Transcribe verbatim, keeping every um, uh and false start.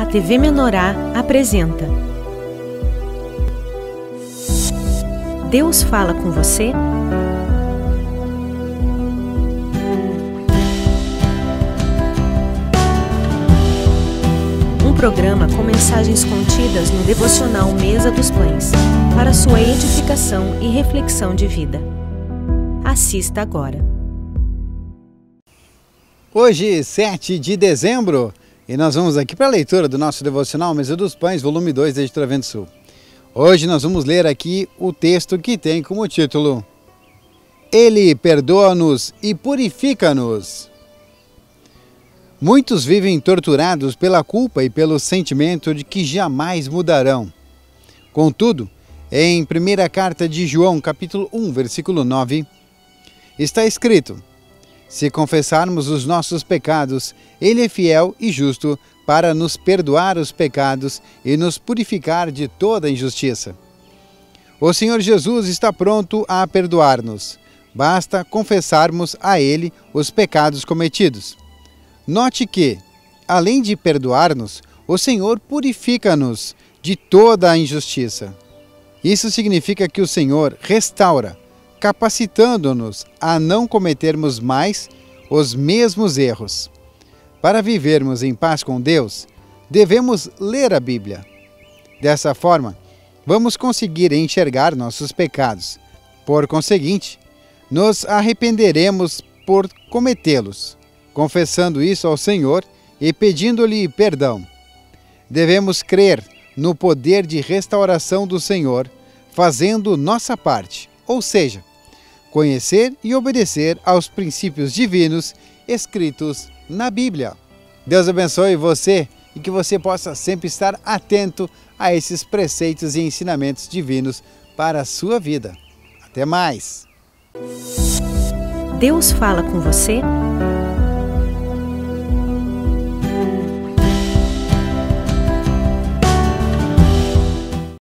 T V Menorá apresenta Deus fala com você? Um programa com mensagens contidas no devocional Mesa dos Pães, para sua edificação e reflexão de vida. Assista agora. Hoje, sete de dezembro, e nós vamos aqui para a leitura do nosso devocional Mesa dos Pães, volume dois da Editora Vento Sul. Hoje nós vamos ler aqui o texto que tem como título Ele perdoa-nos e purifica-nos. Muitos vivem torturados pela culpa e pelo sentimento de que jamais mudarão. Contudo, em primeira carta de João, capítulo um, versículo nove, está escrito: se confessarmos os nossos pecados, Ele é fiel e justo para nos perdoar os pecados e nos purificar de toda injustiça. O Senhor Jesus está pronto a perdoar-nos. Basta confessarmos a Ele os pecados cometidos. Note que, além de perdoar-nos, o Senhor purifica-nos de toda a injustiça. Isso significa que o Senhor restaura, capacitando-nos a não cometermos mais os mesmos erros. Para vivermos em paz com Deus, devemos ler a Bíblia. Dessa forma, vamos conseguir enxergar nossos pecados. Por conseguinte, nos arrependeremos por cometê-los, confessando isso ao Senhor e pedindo-lhe perdão. Devemos crer no poder de restauração do Senhor, fazendo nossa parte, ou seja, conhecer e obedecer aos princípios divinos escritos na Bíblia. Deus abençoe você e que você possa sempre estar atento a esses preceitos e ensinamentos divinos para a sua vida. Até mais! Deus fala com você?